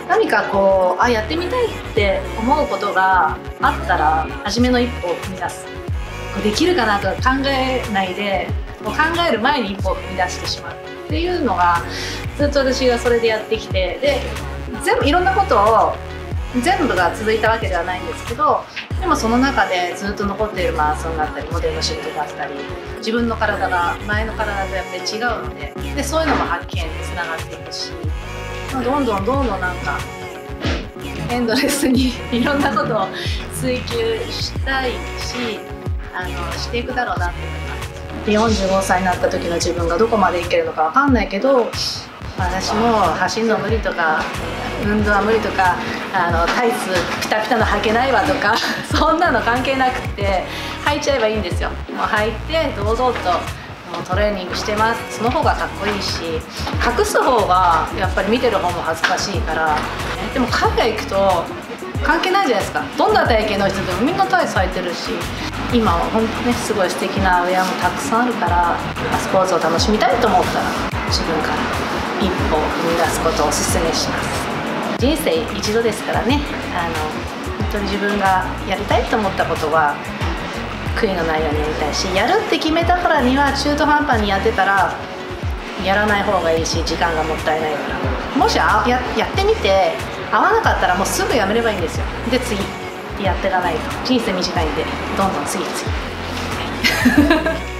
何かこうやってみたいって思うことがあったら初めの一歩を踏み出す。できるかなとか考えないで、もう考える前に一歩を踏み出してしまうっていうのがずっと私がそれでやってきて、で全部いろんなことを全部が続いたわけではないんですけど、でもその中でずっと残っているマラソンがあったりモデルの仕事があったり、自分の体が前の体とやっぱり違うので、そういうのも発見につながっていくし、どんどんなんかエンドレスにいろんなことを追求したいし、していくだろうなって思います。で45歳になった時の自分がどこまでいけるのかわかんないけど、私も走るの無理とか運動は無理とかタイツピタピタの履けないわとかそんなの関係なくって履いちゃえばいいんですよ。もう履いて堂々とトレーニングしてます。その方がかっこいいし、隠す方がやっぱり見てる方も恥ずかしいから。でも海外行くと関係ないじゃないですか。どんな体型の人でもみんなタイツ履いてるし、今は本当ねすごい素敵なウェアもたくさんあるから、スポーツを楽しみたいと思ったら自分から一歩を踏み出すことをお勧めします。人生一度ですからね、本当に自分がやりたいと思ったことは悔いのないようにやりたいし、やるって決めたからには中途半端にやってたらやらない方がいいし、時間がもったいないから、もしやってみて合わなかったらもうすぐやめればいいんですよ。で次ってやっていかないと、人生短いんでどんどん次